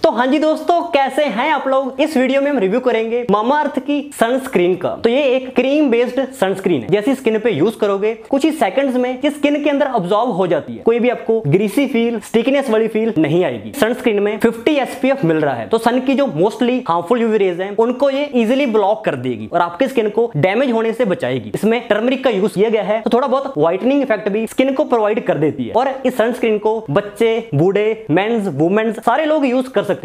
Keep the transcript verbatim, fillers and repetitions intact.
तो हाँ जी दोस्तों, कैसे हैं आप लोग। इस वीडियो में हम रिव्यू करेंगे मामाअर्थ की सनस्क्रीन का। तो ये एक क्रीम बेस्ड सनस्क्रीन है। जैसे स्किन पे यूज करोगे कुछ ही सेकंड्स में ये स्किन के अंदर अब्सॉर्ब हो जाती है। कोई भी आपको ग्रीसी फील, स्टिकीनेस वाली फील नहीं आएगी। सनस्क्रीन में फिफ्टी एस पी एफ मिल रहा है, तो सन की जो मोस्टली हार्मफुल यूवी रेज हैं उनको ये इजिली ब्लॉक कर देगी और आपके स्किन को डैमेज होने से बचाएगी। इसमें टर्मरिक का यूज किया गया है, तो थोड़ा बहुत व्हाइटनिंग इफेक्ट भी स्किन को प्रोवाइड कर देती है। और इस सनस्क्रीन को बच्चे, बूढ़े, मेंस, वुमेन्स सारे लोग यूज कर सकते